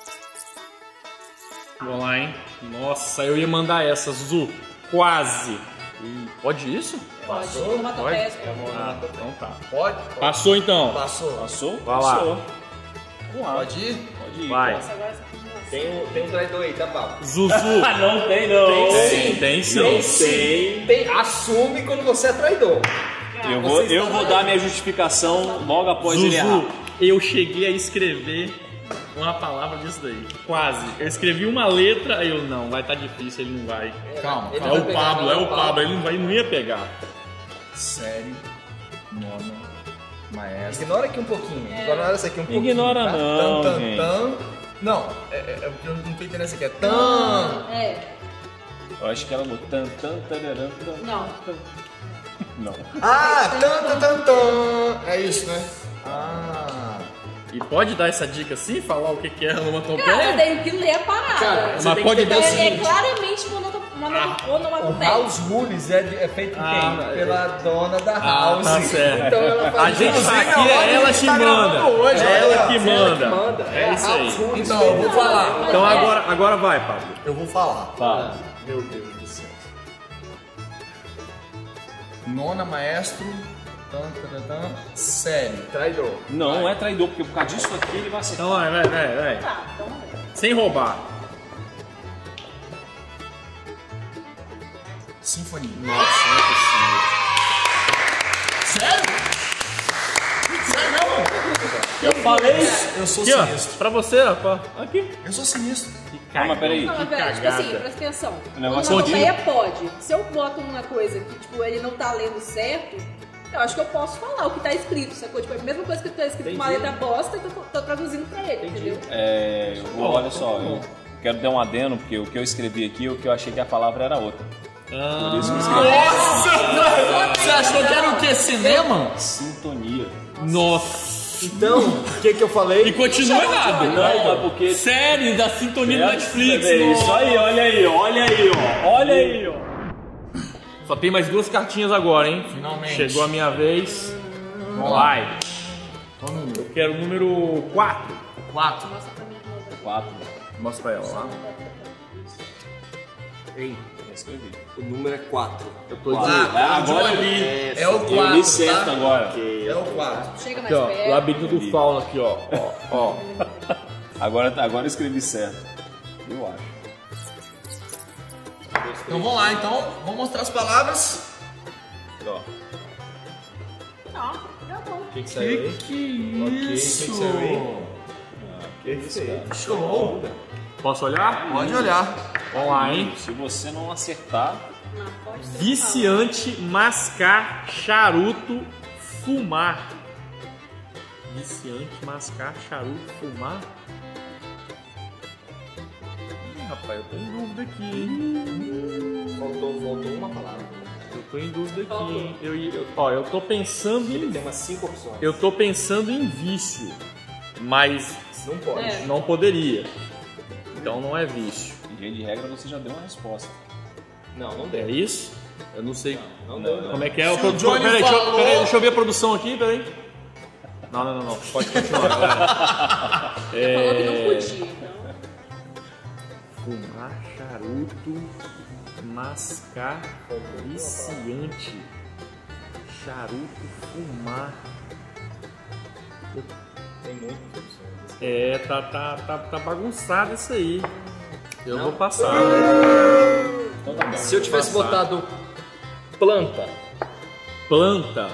Speaker 2: Vamos lá, hein? Nossa, eu ia mandar essa, Zu. Quase. Pode isso?
Speaker 5: Pode. Onomatopeia.
Speaker 2: Ah, então tá.
Speaker 6: Pode?
Speaker 2: Passou então.
Speaker 6: Passou.
Speaker 3: Passou?
Speaker 2: Vai lá.
Speaker 3: Passou. Vamos lá.
Speaker 6: Pode ir?
Speaker 3: Pode ir.
Speaker 2: Vai.
Speaker 5: Nossa, agora essa continuação.
Speaker 4: Tem um traidor aí, tá, Paulo?
Speaker 2: Zuzu.
Speaker 3: Não tem não.
Speaker 2: Tem sim.
Speaker 4: Assume quando você é traidor.
Speaker 3: Eu vou dar minha justificação logo após ele errar.
Speaker 2: Zuzu, eu cheguei a escrever uma palavra disso daí. Quase. Eu escrevi uma letra, aí eu não, vai estar difícil, ele não vai.
Speaker 6: Calma,
Speaker 4: Ele
Speaker 2: É
Speaker 6: calma.
Speaker 2: o Pablo, ele não ia pegar.
Speaker 6: Série, nona, maestro.
Speaker 4: Ignora aqui um pouquinho. Ignora essa aqui um pouquinho.
Speaker 3: Ignora
Speaker 4: tá?
Speaker 3: não,
Speaker 6: Tan,
Speaker 3: gente.
Speaker 6: tan. Não, é porque eu não tô entendendo essa aqui. É tan.
Speaker 5: É.
Speaker 3: Eu acho que ela botou tan, tan, tararã, tan.
Speaker 5: Não.
Speaker 3: Não.
Speaker 6: Ah, tan, tan, tan, tan. É isso, né? Ah.
Speaker 2: E pode dar essa dica assim? Falar o que é
Speaker 5: Cara, eu
Speaker 2: onomatopeia?
Speaker 5: tenho que ler a parada.
Speaker 4: Cara,
Speaker 2: Mas pode dar o
Speaker 5: É
Speaker 2: seguinte.
Speaker 5: claramente uma
Speaker 4: O
Speaker 5: onomatopeia.
Speaker 4: House Rules é feito por quem?
Speaker 2: Ah,
Speaker 4: Pela dona da
Speaker 2: Ah,
Speaker 4: House.
Speaker 2: tá certo.
Speaker 4: Então ela
Speaker 2: A
Speaker 4: faz
Speaker 2: gente
Speaker 4: isso.
Speaker 2: tá aqui, é ela que manda.
Speaker 6: hoje,
Speaker 2: É ela que
Speaker 4: Ela
Speaker 2: manda. É isso aí.
Speaker 6: Então, eu vou falar.
Speaker 2: Então agora vai, Pablo.
Speaker 6: Eu vou falar.
Speaker 3: Fala.
Speaker 6: Meu Deus do céu. Nona, maestro. Tan, tan, tan, série.
Speaker 4: Traidor.
Speaker 3: Não é traidor, porque por causa disso aqui ele vai acertar.
Speaker 2: Então vai.
Speaker 5: Tá, então
Speaker 2: Sem roubar.
Speaker 6: Sinfonia.
Speaker 2: Nossa, não é possível.
Speaker 6: Sério? Sério mesmo?
Speaker 3: Eu falei.
Speaker 6: Eu sou
Speaker 2: Aqui, ó.
Speaker 6: sinistro.
Speaker 2: Pra você, ó. Aqui.
Speaker 6: Eu sou sinistro.
Speaker 3: Calma, peraí.
Speaker 5: não,
Speaker 2: Que
Speaker 5: velho, tipo assim,
Speaker 2: cagada.
Speaker 5: presta atenção.
Speaker 3: O negócio
Speaker 5: Onomatopeia pode. Se eu boto uma coisa que, tipo, ele não tá lendo certo, eu acho que eu posso falar o que tá escrito, sacou? Tipo, é a mesma coisa que tá escrito uma letra bosta que eu tô traduzindo pra ele, entendeu?
Speaker 3: Olha só, eu quero dar um adendo, porque o que eu escrevi aqui, o que eu achei que a palavra era outra. Por isso que eu escrevi
Speaker 6: Você achou que era o quê? Cinema?
Speaker 3: sintonia.
Speaker 2: Nossa.
Speaker 4: Então, o que eu falei?
Speaker 2: E continua errado.
Speaker 3: Não, é porque...
Speaker 2: Série da sintonia do Netflix.
Speaker 3: É isso aí, olha aí, ó. Olha aí, ó.
Speaker 2: Só tem mais 2 cartinhas agora, hein?
Speaker 6: Finalmente.
Speaker 2: Chegou a minha vez. Vai. Eu quero o número 4.
Speaker 6: 4.
Speaker 3: 4.
Speaker 2: Mostra pra ela lá.
Speaker 4: Ei,
Speaker 3: Eu escrevi.
Speaker 4: o número é 4.
Speaker 2: Eu tô
Speaker 3: Agora
Speaker 6: É o 4.
Speaker 3: eu li certo
Speaker 6: tá?
Speaker 3: agora.
Speaker 6: É o 4.
Speaker 5: Chega mais
Speaker 2: Aqui, ó.
Speaker 5: perto.
Speaker 2: Labirinto do Fauno aqui, ó. Ó.
Speaker 3: Agora eu escrevi certo. Eu acho.
Speaker 6: Então vamos lá, então. Vamos mostrar as palavras.
Speaker 3: Ó.
Speaker 5: Não, tá bom.
Speaker 4: O que saiu aí?
Speaker 6: Isso.
Speaker 4: Perfeito.
Speaker 6: Show.
Speaker 2: Posso olhar?
Speaker 6: Pode olhar.
Speaker 2: Vamos lá, hein?
Speaker 3: Se você não acertar,
Speaker 5: Mas pode ser
Speaker 2: Viciante, mascar, charuto, fumar. Viciante, mascar, charuto, fumar. Rapaz, eu tô em dúvida aqui, hein?
Speaker 4: Faltou uma palavra.
Speaker 2: Eu tô em dúvida aqui, hein? Eu tô pensando
Speaker 4: Ele
Speaker 2: em...
Speaker 4: tem umas 5 opções.
Speaker 2: Eu tô pensando em vício, mas
Speaker 4: Não pode.
Speaker 5: É.
Speaker 2: não poderia. Então não é vício.
Speaker 3: Em via de regra, você já deu uma resposta.
Speaker 4: Não
Speaker 2: É
Speaker 4: deu.
Speaker 2: isso? Eu não sei
Speaker 4: Não deu.
Speaker 2: como é que é.
Speaker 6: Se o Johnny
Speaker 2: Peraí,
Speaker 6: falou-
Speaker 2: deixa eu ver a produção aqui, peraí. Não. Pode continuar, galera.
Speaker 5: Ele falou que não podia, então.
Speaker 2: Fumar, charuto, mascar, viciante. Charuto, fumar.
Speaker 4: Tem muitas opções.
Speaker 2: É, tá bagunçado isso aí. Eu vou passar.
Speaker 3: Então tá bom.
Speaker 4: Se eu tivesse
Speaker 2: Passar.
Speaker 4: botado planta,
Speaker 2: Planta.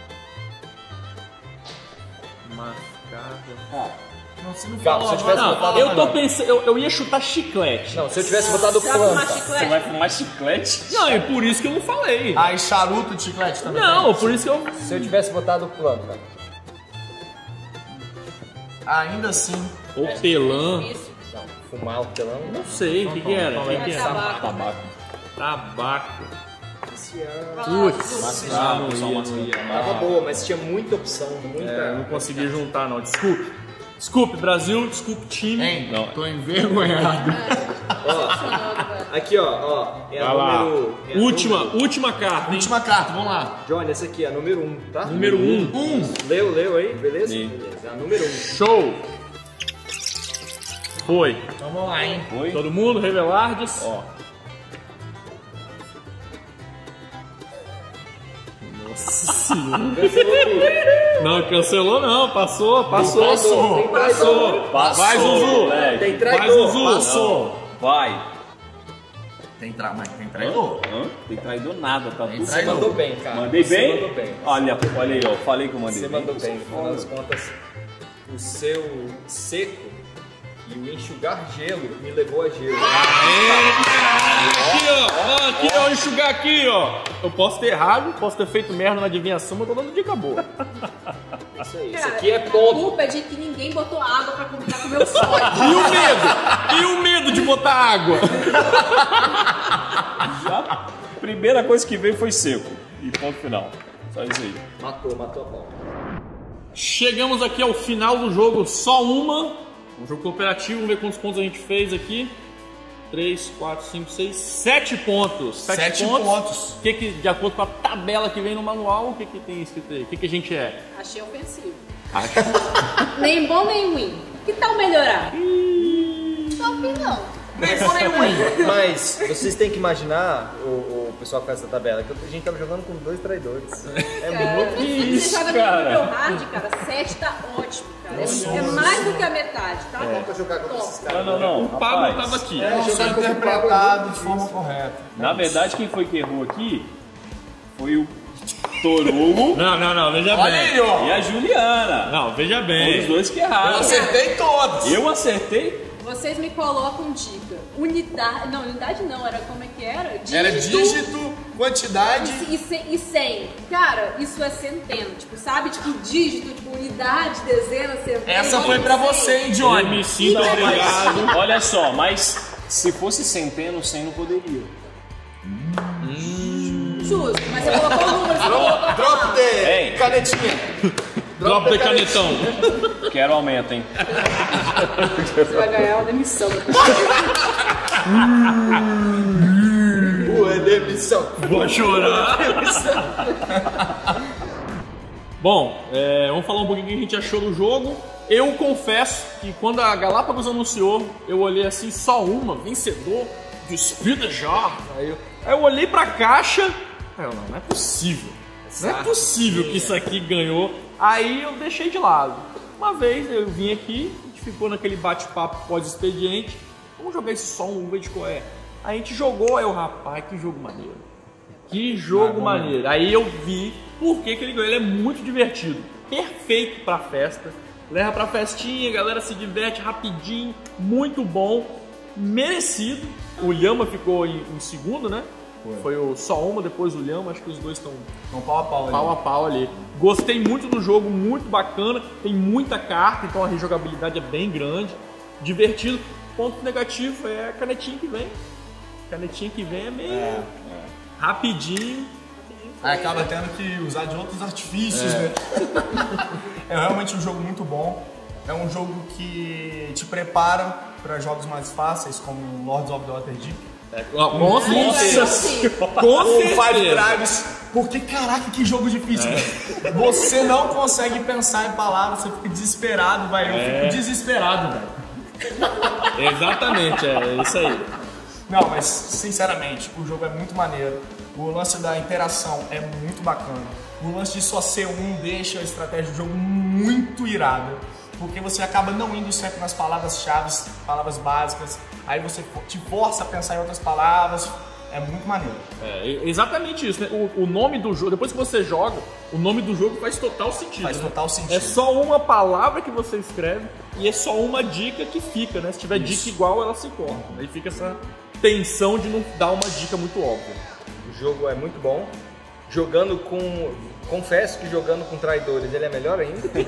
Speaker 2: Mascar.
Speaker 6: Não, você não
Speaker 4: Calma,
Speaker 6: falou
Speaker 4: se eu tivesse
Speaker 6: agora.
Speaker 4: botado-
Speaker 2: Eu tô pensando, eu ia chutar chiclete.
Speaker 4: não, se eu tivesse botado
Speaker 5: Você vai fumar
Speaker 4: planta,
Speaker 3: Você
Speaker 5: chiclete?
Speaker 3: vai fumar chiclete?
Speaker 2: Não, é por isso que eu não falei.
Speaker 6: Aí charuto de chiclete também.
Speaker 2: Não,
Speaker 6: tem.
Speaker 2: por isso que eu.
Speaker 4: se eu tivesse botado planta,
Speaker 6: Ainda assim.
Speaker 2: Hortelã.
Speaker 5: Difícil.
Speaker 4: não, fumar hortelã, não.
Speaker 2: Não sei, o que era? O que que era?
Speaker 5: Tabaco.
Speaker 3: Tabaco.
Speaker 2: Tabaco.
Speaker 5: Putz.
Speaker 3: Mascar,
Speaker 2: não
Speaker 3: pessoal,
Speaker 2: ia,
Speaker 3: mascar.
Speaker 2: não ia.
Speaker 4: Tava boa, mas tinha muita opção, muita.
Speaker 2: É, não consegui juntar, não. Desculpe, Brasil. Desculpe, time.
Speaker 6: Hein?
Speaker 3: Não.
Speaker 6: Tô envergonhado.
Speaker 4: Aqui, ó, é a
Speaker 2: Vai lá.
Speaker 4: número. é a
Speaker 2: Última carta, hein?
Speaker 6: Última carta, vamos lá.
Speaker 4: Johnny, essa aqui é a número 1, tá?
Speaker 2: Número 1.
Speaker 4: Leu aí, beleza?
Speaker 3: Li.
Speaker 4: Beleza, é a número 1.
Speaker 2: Show. Foi.
Speaker 6: Vamos lá, hein?
Speaker 3: Foi?
Speaker 2: Todo mundo, Revelardes.
Speaker 3: Ó.
Speaker 2: Nossa senhora. Não, cancelou não. Passou.
Speaker 4: Tem traidor.
Speaker 2: Vai, Zuzu.
Speaker 3: moleque.
Speaker 4: Tem
Speaker 2: Vai,
Speaker 4: traidor.
Speaker 2: Zuzu.
Speaker 6: Passou.
Speaker 3: Vai.
Speaker 6: Mas tem traidor.
Speaker 3: Hã? Tem traidor nada, tá tudo
Speaker 4: Você
Speaker 6: traidor.
Speaker 4: mandou bem, cara.
Speaker 3: Mandei
Speaker 4: Você
Speaker 3: bem?
Speaker 4: mandou bem.
Speaker 3: Olha aí, ó. Falei que eu mandei
Speaker 4: Você
Speaker 3: bem.
Speaker 4: mandou bem. No final das contas, o seu seco e o enxugar gelo me levou a gelo.
Speaker 2: Aqui, ó, enxugar aqui, ó. Eu posso ter errado, posso ter feito merda na adivinhação, mas eu tô dando dica boa.
Speaker 4: Isso aí. Isso
Speaker 5: Cara,
Speaker 4: aqui é
Speaker 5: a
Speaker 4: ponto.
Speaker 5: culpa é de que ninguém botou água pra combinar com o meu sonho.
Speaker 2: E o medo de botar água?
Speaker 3: Já, primeira coisa que veio foi seco. E ponto final. Só isso aí.
Speaker 4: Matou a pau.
Speaker 2: Chegamos aqui ao final do jogo, só uma. Um jogo cooperativo, vamos ver quantos pontos a gente fez aqui. 3, 4, 5, 6, 7 pontos.
Speaker 6: 7 pontos.
Speaker 2: O que, de acordo com a tabela que vem no manual, o que tem escrito aí? O que a gente é?
Speaker 5: Achei ofensivo. Nem bom nem ruim. Que tal melhorar? Sua opinião. Nem bom nem ruim.
Speaker 4: Mas vocês têm que imaginar, o pessoal que faz essa tabela, que a gente tava jogando com 2 traidores. É muito.
Speaker 5: Você joga no nível hard, cara. 7 tá ótimo, cara. É mais do que a metade, tá?
Speaker 4: Pra jogar contra esses caras.
Speaker 3: Não.
Speaker 2: O Pablo
Speaker 3: rapaz.
Speaker 2: tava aqui.
Speaker 6: Não foi interpretado de forma correta.
Speaker 3: Na verdade, quem foi que errou aqui foi o Torugo
Speaker 2: Não, veja
Speaker 6: Olha
Speaker 2: bem.
Speaker 6: aí, ó.
Speaker 3: e a Juliana.
Speaker 2: Não, veja
Speaker 3: Foram os
Speaker 2: bem.
Speaker 3: dois que
Speaker 6: Eu
Speaker 3: erraram.
Speaker 6: acertei todos.
Speaker 3: Eu acertei.
Speaker 5: Vocês me colocam dica. Unidade. Não, unidade não. Era como é que era?
Speaker 6: Era dígito, quantidade.
Speaker 5: E 100. Cara, isso é centena. Tipo, sabe? Tipo, dígito, tipo, unidade, dezena, centena.
Speaker 6: Essa foi pra você, hein,
Speaker 2: Eu
Speaker 6: Johnny?
Speaker 2: me sinto
Speaker 3: Não,
Speaker 2: obrigado.
Speaker 3: mas, olha só, mas se fosse centeno, 100 não poderia.
Speaker 5: Justo, mas você colocou o número, você colocou a
Speaker 6: Drop
Speaker 5: palavra.
Speaker 6: the
Speaker 3: Hein?
Speaker 6: canetinha.
Speaker 2: Drop de canetão.
Speaker 3: Quero aumento, hein?
Speaker 5: Você vai ganhar uma demissão.
Speaker 4: É demissão.
Speaker 2: Vou chorar. Bom, vamos falar um pouquinho o que a gente achou do jogo. Eu confesso que quando a Galápagos anunciou, eu olhei assim, só uma, vencedor de Speed Jar. Aí eu olhei pra caixa, aí eu, não é possível. Não é possível que isso aqui ganhou. Aí eu deixei de lado. Uma vez eu vim aqui, a gente ficou naquele bate-papo pós-expediente. Vamos jogar esse som, vamos ver de qual é. Aí a gente jogou, aí eu, rapaz, que jogo maneiro. Que jogo maneiro. Aí eu vi por que ele ganhou. Ele é muito divertido. Perfeito pra festa. Leva pra festinha, a galera se diverte rapidinho. Muito bom. Merecido. O Lhama ficou em segundo, né? Foi o Só Uma, depois o Lhama, acho que os dois estão
Speaker 6: pau a pau ali.
Speaker 2: pau a pau ali. Gostei muito do jogo, muito bacana, tem muita carta, então a rejogabilidade é bem grande, divertido. Ponto negativo é a canetinha que vem. A canetinha que vem é meio rapidinho.
Speaker 6: Aí acaba tendo que usar de outros artifícios, né? É realmente um jogo muito bom. É um jogo que te prepara para jogos mais fáceis, como Lords of the Waterdeep.
Speaker 2: Com certeza.
Speaker 6: Ou Five Tribes. Porque, caraca, que jogo difícil, velho. Você não consegue pensar em palavras, você fica desesperado, velho. Eu fico desesperado, velho.
Speaker 2: Exatamente, é isso aí.
Speaker 6: Não, mas, sinceramente, o jogo é muito maneiro. O lance da interação é muito bacana. O lance de só ser um deixa a estratégia do jogo muito irada. Porque você acaba não indo sempre nas palavras-chave, palavras básicas. Aí você te força a pensar em outras palavras. É muito maneiro.
Speaker 2: É exatamente isso, né? O nome do jogo, depois que você joga, o nome do jogo faz total sentido.
Speaker 6: Faz total sentido.
Speaker 2: É só uma palavra que você escreve e é só uma dica que fica, né? Se tiver dica igual, ela se corta. Aí fica essa tensão de não dar uma dica muito óbvia.
Speaker 4: O jogo é muito bom. Jogando com... Confesso que jogando com traidores ele é melhor ainda. Porque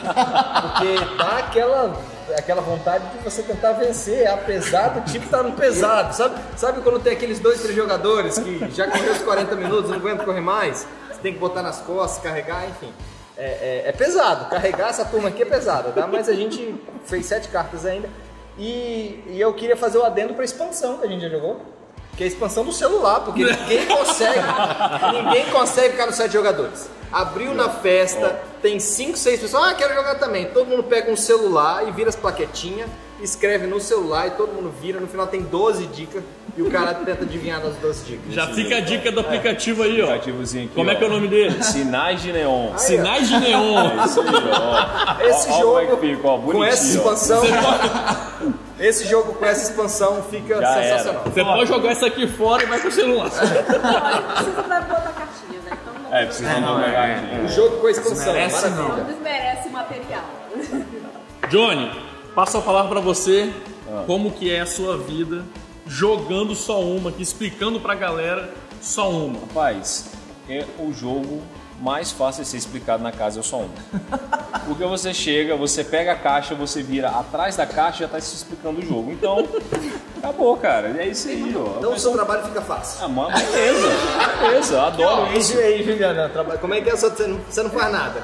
Speaker 4: dá aquela vontade de você tentar vencer, apesar do tipo estar no pesado. Sabe quando tem aqueles 2, 3 jogadores que já correu os 40 minutos, não aguenta correr mais? Você tem que botar nas costas, carregar, enfim. É pesado. Carregar essa turma aqui é pesada, tá? Mas a gente fez 7 cartas ainda. E eu queria fazer o adendo para a expansão que a gente já jogou. Que é a expansão do celular, porque ninguém consegue ficar nos 7 jogadores. Abriu na festa, tem 5, 6 pessoas, quero jogar também. Todo mundo pega um celular e vira as plaquetinhas, escreve no celular e todo mundo vira. No final tem 12 dicas e o cara tenta adivinhar nas 12 dicas.
Speaker 2: Já fica a dica do aplicativo aí, ó.
Speaker 3: Aplicativozinho aqui,
Speaker 2: Como é que é o nome dele?
Speaker 3: Sinais de Neon.
Speaker 2: Sinais de Neon.
Speaker 3: É isso aí, ó.
Speaker 4: Esse jogo,
Speaker 3: como é que fica, ó,
Speaker 4: com essa
Speaker 3: bonitinho,
Speaker 4: expansão... Esse jogo com essa expansão fica
Speaker 3: Já
Speaker 4: sensacional.
Speaker 2: Você pode jogar isso aqui fora e vai pro celular.
Speaker 5: Não, a gente precisa botar cartinha, né? Então não
Speaker 3: precisa não
Speaker 4: O jogo com a expansão,
Speaker 6: merece
Speaker 4: maravilha.
Speaker 5: não desmerece o material.
Speaker 2: Johnny, passo a palavra pra você. Como que é a sua vida jogando só uma aqui, explicando pra galera só uma.
Speaker 3: Rapaz, é o jogo mais fácil de ser explicado na casa, é o só uma. Porque você chega, você pega a caixa, você vira atrás da caixa e já tá se explicando o jogo. Então, acabou, cara. É isso aí, ó.
Speaker 4: Então o seu trabalho fica fácil.
Speaker 3: Beleza, eu adoro isso.
Speaker 4: E aí, Juliana, como é que é você não faz nada?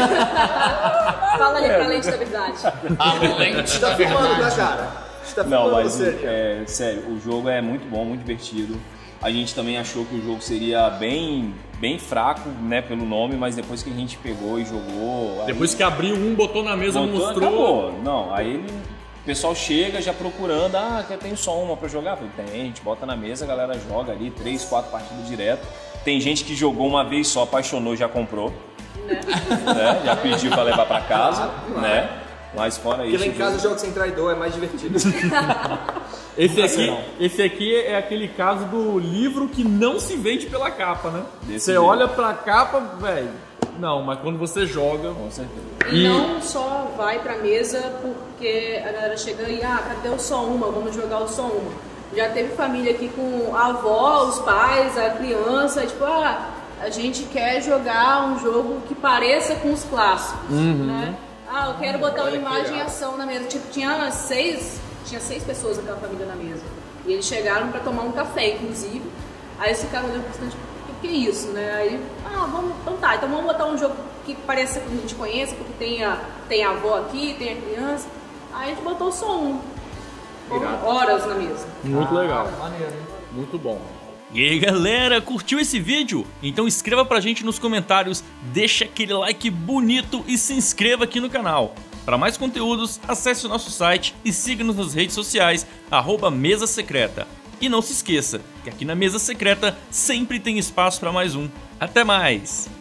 Speaker 5: Fala ali pra lente da verdade.
Speaker 4: Você tá filmando, tá, cara? Você tá
Speaker 3: Não,
Speaker 4: filmando
Speaker 3: mas
Speaker 4: você.
Speaker 3: sério, o jogo é muito bom, muito divertido. A gente também achou que o jogo seria bem fraco, né, pelo nome, mas depois que a gente pegou e jogou...
Speaker 2: Depois que abriu botou na mesa, mostrou...
Speaker 3: Acabou. Não, aí o pessoal chega já procurando, tem só uma pra jogar? Tem, a gente bota na mesa, a galera joga ali 3, 4 partidas direto. Tem gente que jogou uma vez só, apaixonou, já comprou. Né? Já pediu pra levar pra casa, né? Mas fora isso...
Speaker 4: Porque lá em casa o jogo sem traidor é mais divertido.
Speaker 2: Esse aqui é aquele caso do livro que não se vende pela capa, né? Você
Speaker 3: jeito.
Speaker 2: olha pra capa, velho. Não, mas quando você joga...
Speaker 3: Com certeza.
Speaker 5: E não só vai pra mesa porque a galera chega e, cadê o só uma? Vamos jogar o só uma. Já teve família aqui com a avó, os pais, a criança, tipo, a gente quer jogar um jogo que pareça com os clássicos, né? Eu quero botar uma imagem e ação na mesa. Tipo, tinha 6 pessoas daquela família na mesa. E eles chegaram pra tomar um café, inclusive. Aí esse cara olhou bastante, o que é isso, né? Aí, então vamos botar um jogo que pareça que a gente conhece, porque tem a avó aqui, tem a criança. Aí a gente botou só um. Horas na mesa.
Speaker 2: Muito legal.
Speaker 6: Maneiro, hein?
Speaker 2: Muito bom.
Speaker 1: E aí galera, curtiu esse vídeo? Então escreva pra gente nos comentários, deixa aquele like bonito e se inscreva aqui no canal. Para mais conteúdos, acesse o nosso site e siga-nos nas redes sociais, @Mesa Secreta. E não se esqueça que aqui na Mesa Secreta sempre tem espaço para mais um. Até mais!